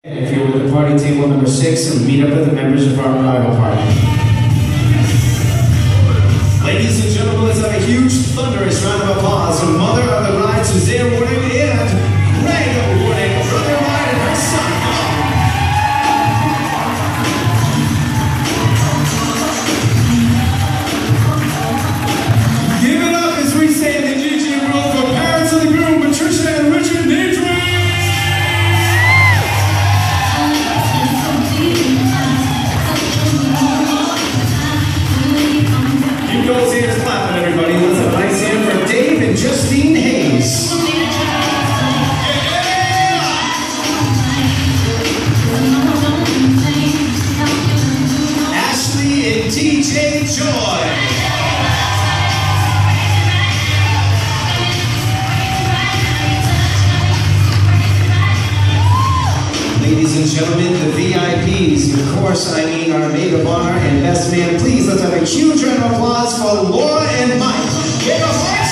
If you're with the party table number 6, and meet up with the members of our bridal party. Ladies and gentlemen, let's have a huge, thunderous round of applause for mother of the bride, Suzanne Wooding, and Greg Wooding, brother bride and her son. Give it up as we say in the GG world for parents of the groom, Patricia and Richard Deidre. Keep those hands clapping, everybody. Let's have a nice hand for Dave and Justine Hayes. Ashley and TJ Joy. Ladies and gentlemen, the VIPs, of course, I mean our maid of honor and best man. Please, let's have a huge round of applause for Laura and Mike. Give a